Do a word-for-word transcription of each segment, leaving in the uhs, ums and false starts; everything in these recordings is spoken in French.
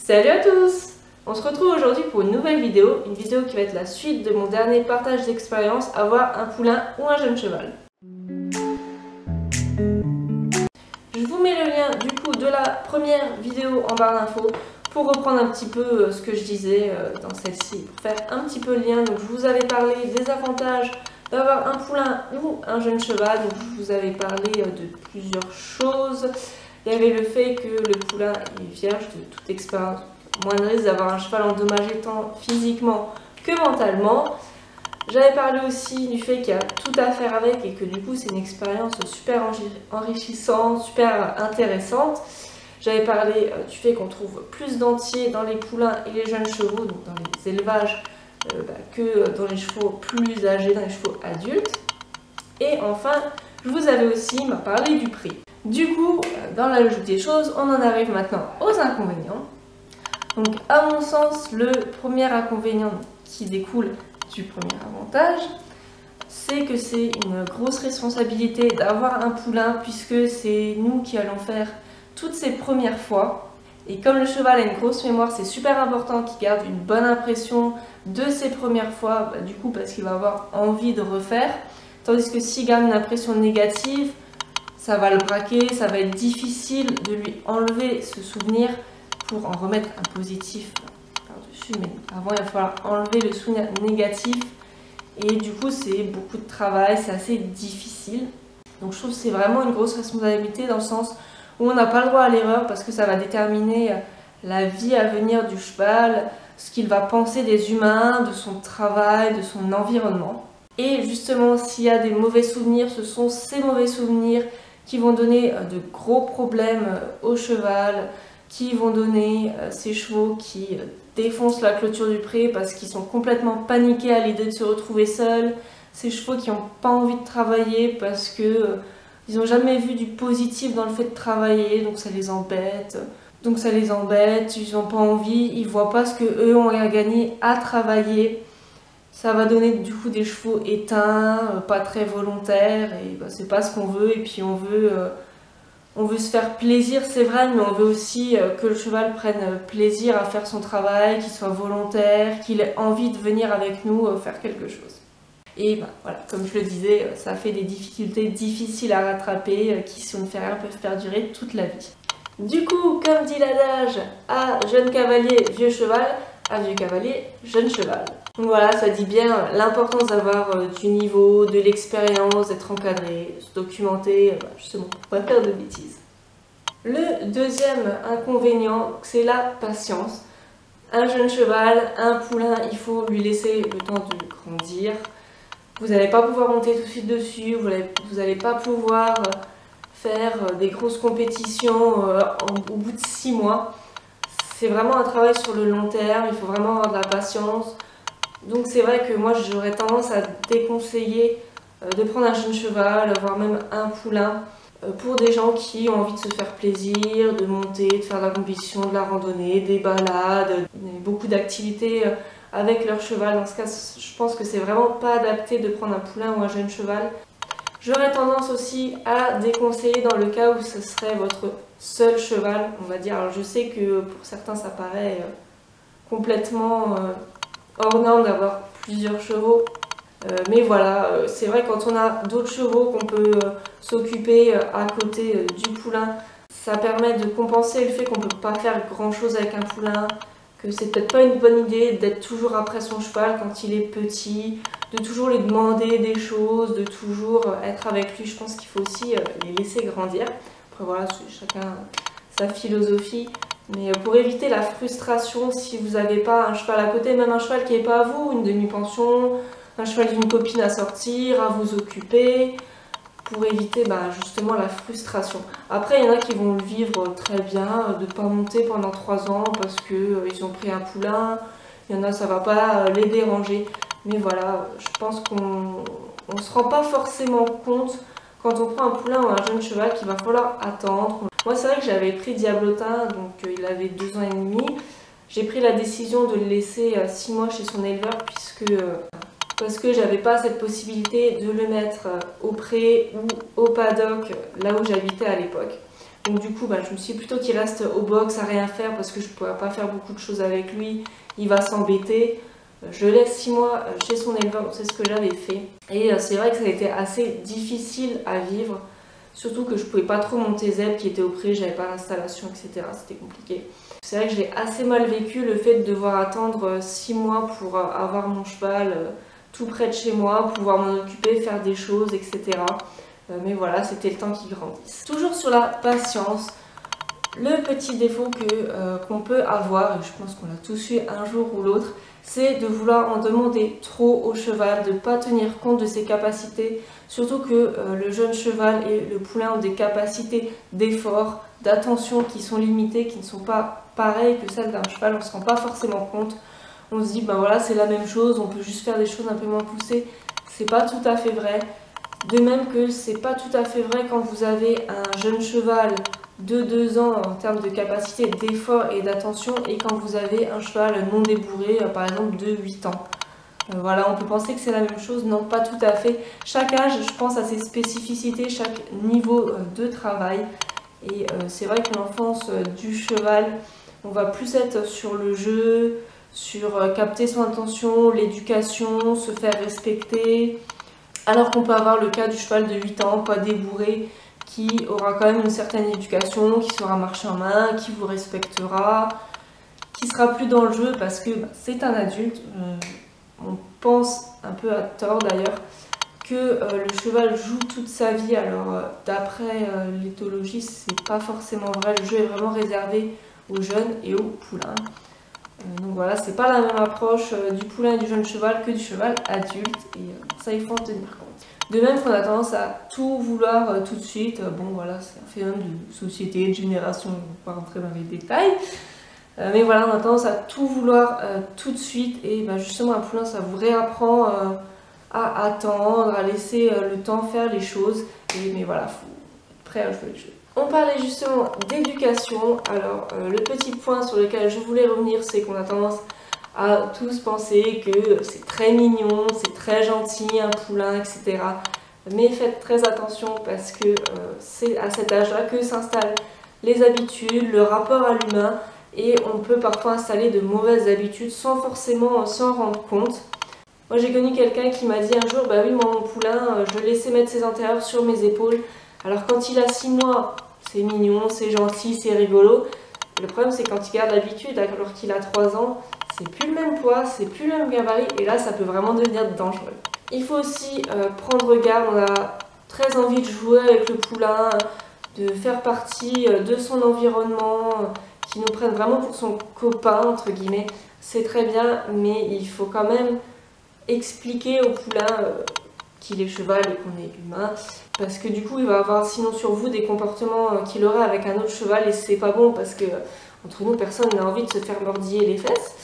Salut à tous! On se retrouve aujourd'hui pour une nouvelle vidéo, une vidéo qui va être la suite de mon dernier partage d'expérience, avoir un poulain ou un jeune cheval. Je vous mets le lien du coup de la première vidéo en barre d'infos pour reprendre un petit peu ce que je disais dans celle-ci, pour faire un petit peu le lien. Donc je vous avais parlé des avantages d'avoir un poulain ou un jeune cheval, donc je vous avais parlé de plusieurs choses. Il y avait le fait que le poulain est vierge de toute expérience, moins de risque d'avoir un cheval endommagé tant physiquement que mentalement. J'avais parlé aussi du fait qu'il y a tout à faire avec et que du coup c'est une expérience super enrichissante, super intéressante. J'avais parlé du fait qu'on trouve plus d'entiers dans les poulains et les jeunes chevaux, donc dans les élevages, euh, bah, que dans les chevaux plus âgés, dans les chevaux adultes. Et enfin, je vous avais aussi parlé du prix. Du coup, dans la logique des choses, on en arrive maintenant aux inconvénients. Donc, à mon sens, le premier inconvénient qui découle du premier avantage, c'est que c'est une grosse responsabilité d'avoir un poulain, puisque c'est nous qui allons faire toutes ces premières fois. Et comme le cheval a une grosse mémoire, c'est super important qu'il garde une bonne impression de ses premières fois, bah, du coup parce qu'il va avoir envie de refaire. Tandis que s'il garde une impression négative, ça va le braquer, ça va être difficile de lui enlever ce souvenir pour en remettre un positif par-dessus. Mais avant, il va falloir enlever le souvenir négatif. Et du coup, c'est beaucoup de travail, c'est assez difficile. Donc je trouve que c'est vraiment une grosse responsabilité dans le sens où on n'a pas le droit à l'erreur parce que ça va déterminer la vie à venir du cheval, ce qu'il va penser des humains, de son travail, de son environnement. Et justement, s'il y a des mauvais souvenirs, ce sont ces mauvais souvenirs qui vont donner de gros problèmes au cheval, qui vont donner ces chevaux qui défoncent la clôture du pré parce qu'ils sont complètement paniqués à l'idée de se retrouver seuls, ces chevaux qui n'ont pas envie de travailler parce que ils n'ont jamais vu du positif dans le fait de travailler, donc ça les embête. Donc ça les embête, ils n'ont pas envie, ils ne voient pas ce qu'eux ont à gagner à travailler. Ça va donner du coup des chevaux éteints, pas très volontaires, et bah, c'est pas ce qu'on veut. Et puis on veut, euh, on veut se faire plaisir, c'est vrai, mais on veut aussi euh, que le cheval prenne plaisir à faire son travail, qu'il soit volontaire, qu'il ait envie de venir avec nous euh, faire quelque chose. Et bah, voilà, comme je le disais, ça fait des difficultés difficiles à rattraper, euh, qui si on ne fait rien peuvent perdurer toute la vie. Du coup, comme dit l'adage, à jeune cavalier, vieux cheval, à vieux cavalier, jeune cheval. Donc voilà, ça dit bien l'importance d'avoir euh, du niveau, de l'expérience, d'être encadré, de se documenter, euh, bah, justement, pour pas faire de bêtises. Le deuxième inconvénient, c'est la patience. Un jeune cheval, un poulain, il faut lui laisser le temps de grandir. Vous n'allez pas pouvoir monter tout de suite dessus, vous n'allez pas pouvoir faire des grosses compétitions euh, au bout de six mois. C'est vraiment un travail sur le long terme, il faut vraiment avoir de la patience. Donc c'est vrai que moi j'aurais tendance à déconseiller de prendre un jeune cheval, voire même un poulain, pour des gens qui ont envie de se faire plaisir, de monter, de faire de la compétition, de la randonnée, des balades, beaucoup d'activités avec leur cheval. Dans ce cas, je pense que c'est vraiment pas adapté de prendre un poulain ou un jeune cheval. J'aurais tendance aussi à déconseiller dans le cas où ce serait votre seul cheval, on va dire. Alors je sais que pour certains ça paraît complètement hors norme d'avoir plusieurs chevaux, euh, mais voilà, euh, c'est vrai quand on a d'autres chevaux qu'on peut euh, s'occuper euh, à côté euh, du poulain, ça permet de compenser le fait qu'on ne peut pas faire grand chose avec un poulain, que c'est peut-être pas une bonne idée d'être toujours après son cheval quand il est petit, de toujours lui demander des choses, de toujours être avec lui. Je pense qu'il faut aussi euh, les laisser grandir. Après voilà, chacun sa philosophie. Mais pour éviter la frustration, si vous n'avez pas un cheval à côté, même un cheval qui n'est pas à vous, une demi-pension, un cheval d'une copine à sortir, à vous occuper, pour éviter bah, justement la frustration. Après, il y en a qui vont le vivre très bien, de ne pas monter pendant trois ans parce qu'ils euh, ont pris un poulain. Il y en a, ça ne va pas les déranger. Mais voilà, je pense qu'on ne se rend pas forcément compte quand on prend un poulain ou un jeune cheval qu'il va falloir attendre. Moi c'est vrai que j'avais pris Diablotin, donc euh, il avait deux ans et demi. J'ai pris la décision de le laisser euh, six mois chez son éleveur puisque euh, parce que j'avais pas cette possibilité de le mettre euh, au pré ou au paddock là où j'habitais à l'époque. Donc du coup, bah, je me suis dit plutôt qu'il reste au box à rien faire parce que je ne pourrais pas faire beaucoup de choses avec lui. Il va s'embêter. Je laisse six mois chez son éleveur, c'est ce que j'avais fait. Et c'est vrai que ça a été assez difficile à vivre. Surtout que je pouvais pas trop monter Zeb qui était au pré, j'avais pas l'installation, et cetera. C'était compliqué. C'est vrai que j'ai assez mal vécu le fait de devoir attendre six mois pour avoir mon cheval tout près de chez moi, pouvoir m'en occuper, faire des choses, et cetera. Mais voilà, c'était le temps qu'il grandisse. Toujours sur la patience, le petit défaut que, euh, qu'on peut avoir, et je pense qu'on l'a tous eu un jour ou l'autre, c'est de vouloir en demander trop au cheval, de ne pas tenir compte de ses capacités, surtout que euh, le jeune cheval et le poulain ont des capacités d'effort, d'attention qui sont limitées, qui ne sont pas pareilles que celles d'un cheval, on ne se rend pas forcément compte. On se dit, ben voilà, c'est la même chose, on peut juste faire des choses un peu moins poussées. C'est pas tout à fait vrai. De même que c'est pas tout à fait vrai quand vous avez un jeune cheval de deux ans en termes de capacité d'effort et d'attention et quand vous avez un cheval non débourré, par exemple de huit ans. Euh, voilà, on peut penser que c'est la même chose, non pas tout à fait. Chaque âge, je pense, a ses spécificités, chaque niveau de travail. Et euh, c'est vrai que l'enfance du cheval, on va plus être sur le jeu, sur euh, capter son attention, l'éducation, se faire respecter. Alors qu'on peut avoir le cas du cheval de huit ans, pas débourré, qui aura quand même une certaine éducation, qui saura marcher en main, qui vous respectera, qui sera plus dans le jeu parce que bah, c'est un adulte. Euh, on pense un peu à tort d'ailleurs que euh, le cheval joue toute sa vie. Alors euh, d'après euh, l'éthologie, c'est pas forcément vrai. Le jeu est vraiment réservé aux jeunes et aux poulains. Euh, donc voilà, c'est pas la même approche euh, du poulain et du jeune cheval que du cheval adulte. Et euh, ça, il faut en tenir compte. De même qu'on a tendance à tout vouloir euh, tout de suite, euh, bon voilà, c'est un phénomène de société, de génération, on ne va pas rentrer dans les détails, euh, mais voilà, on a tendance à tout vouloir euh, tout de suite, et ben, justement un poulain, ça vous réapprend euh, à attendre, à laisser euh, le temps faire les choses, et, mais voilà, il faut être prêt à jouer le jeu. On parlait justement d'éducation, alors euh, le petit point sur lequel je voulais revenir, c'est qu'on a tendance à tous penser que c'est très mignon, c'est très gentil, un poulain, et cetera. Mais faites très attention parce que euh, c'est à cet âge-là que s'installent les habitudes, le rapport à l'humain et on peut parfois installer de mauvaises habitudes sans forcément s'en rendre compte. Moi j'ai connu quelqu'un qui m'a dit un jour, bah oui, moi mon poulain, je le laissais mettre ses antérieurs sur mes épaules. Alors quand il a six mois, c'est mignon, c'est gentil, c'est rigolo. Le problème c'est quand il garde l'habitude, alors qu'il a trois ans, c'est plus le même poids, c'est plus le même gabarit et là ça peut vraiment devenir dangereux. Il faut aussi euh, prendre garde, on a très envie de jouer avec le poulain, de faire partie euh, de son environnement, euh, qui nous prenne vraiment pour son copain entre guillemets. C'est très bien mais il faut quand même expliquer au poulain euh, qu'il est cheval et qu'on est humain. Parce que du coup il va avoir sinon sur vous des comportements euh, qu'il aurait avec un autre cheval et c'est pas bon parce que entre nous personne n'a envie de se faire mordiller les fesses.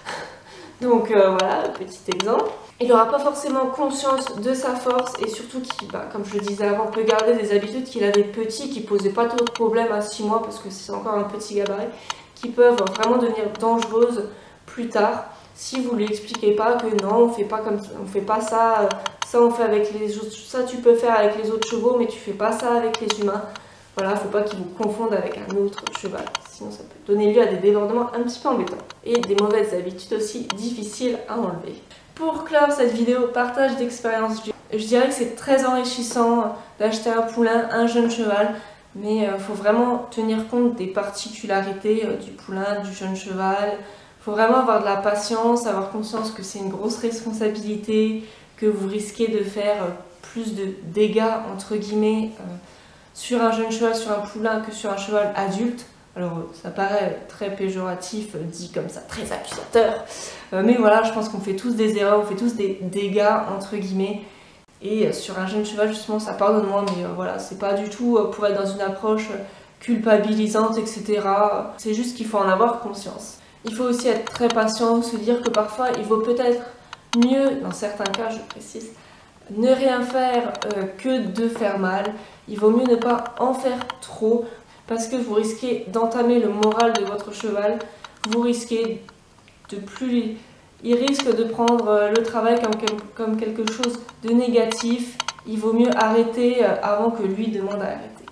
Donc euh, voilà, petit exemple. Il n'aura pas forcément conscience de sa force et surtout qu'il, bah, comme je le disais avant, peut garder des habitudes qu'il avait petit, qui ne posaient pas trop de problèmes à six mois parce que c'est encore un petit gabarit, qui peuvent vraiment devenir dangereuses plus tard si vous ne lui expliquez pas que non, on fait pas comme on fait pas ça, ça on fait avec les autres, ça tu peux faire avec les autres chevaux mais tu fais pas ça avec les humains. Voilà, faut pas qu'ils vous confondent avec un autre cheval, sinon ça peut donner lieu à des débordements un petit peu embêtants et des mauvaises habitudes aussi difficiles à enlever. Pour clore cette vidéo partage d'expérience, je dirais que c'est très enrichissant d'acheter un poulain, un jeune cheval, mais il faut vraiment tenir compte des particularités du poulain, du jeune cheval. Il faut vraiment avoir de la patience, avoir conscience que c'est une grosse responsabilité, que vous risquez de faire plus de dégâts entre guillemets sur un jeune cheval, sur un poulain que sur un cheval adulte. Alors ça paraît très péjoratif, dit comme ça, très accusateur. Euh, mais voilà, je pense qu'on fait tous des erreurs, on fait tous des dégâts entre guillemets. Et sur un jeune cheval, justement, ça pardonne moins, mais euh, voilà, c'est pas du tout pour être dans une approche culpabilisante, et cetera. C'est juste qu'il faut en avoir conscience. Il faut aussi être très patient, se dire que parfois il vaut peut-être mieux, dans certains cas, je précise, ne rien faire euh, que de faire mal. Il vaut mieux ne pas en faire trop parce que vous risquez d'entamer le moral de votre cheval. Vous risquez de plus... Il risque de prendre le travail comme, comme quelque chose de négatif. Il vaut mieux arrêter avant que lui demande à arrêter.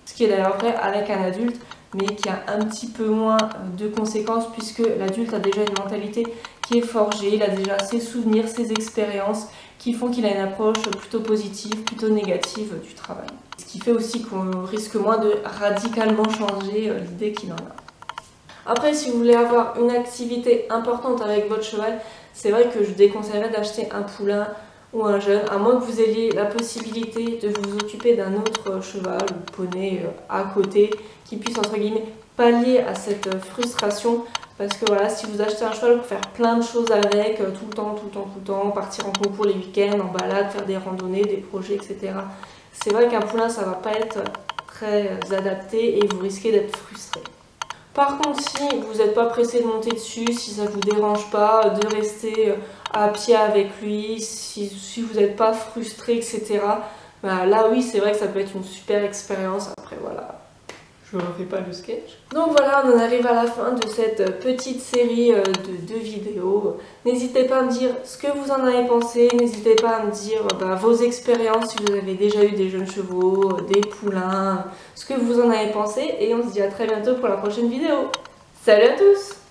Ce qui est d'ailleurs vrai avec un adulte, mais qui a un petit peu moins de conséquences puisque l'adulte a déjà une mentalité qui est forgée, il a déjà ses souvenirs, ses expériences qui font qu'il a une approche plutôt positive, plutôt négative du travail. Ce qui fait aussi qu'on risque moins de radicalement changer l'idée qu'il en a. Après, si vous voulez avoir une activité importante avec votre cheval, c'est vrai que je déconseillerais d'acheter un poulain ou un jeune, à moins que vous ayez la possibilité de vous occuper d'un autre cheval ou poney à côté qui puisse entre guillemets pallier à cette frustration. Parce que voilà, si vous achetez un cheval pour faire plein de choses avec, tout le temps, tout le temps, tout le temps, partir en concours les week-ends, en balade, faire des randonnées, des projets, et cetera. C'est vrai qu'un poulain, ça va pas être très adapté et vous risquez d'être frustré. Par contre, si vous n'êtes pas pressé de monter dessus, si ça ne vous dérange pas de rester à pied avec lui, si, si vous n'êtes pas frustré, et cetera. Bah, là oui, c'est vrai que ça peut être une super expérience. Après voilà, je ne refais pas le sketch. Donc voilà, on en arrive à la fin de cette petite série de deux vidéos. N'hésitez pas à me dire ce que vous en avez pensé, n'hésitez pas à me dire bah, vos expériences, si vous avez déjà eu des jeunes chevaux, des poulains, ce que vous en avez pensé. Et on se dit à très bientôt pour la prochaine vidéo. Salut à tous!